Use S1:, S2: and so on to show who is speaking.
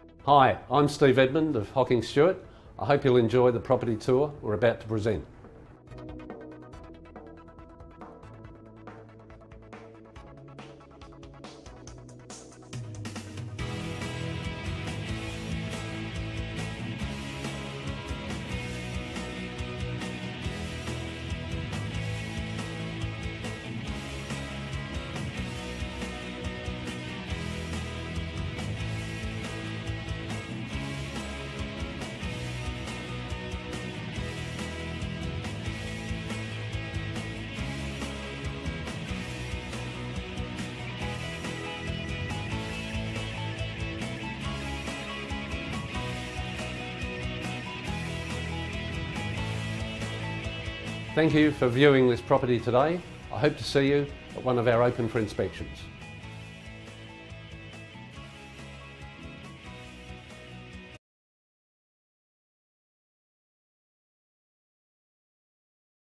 S1: Hi, I'm Steve Edmund of Hocking Stewart. I hope you'll enjoy the property tour we're about to present. Thank you for viewing this property today. I hope to see you at one of our open for inspections.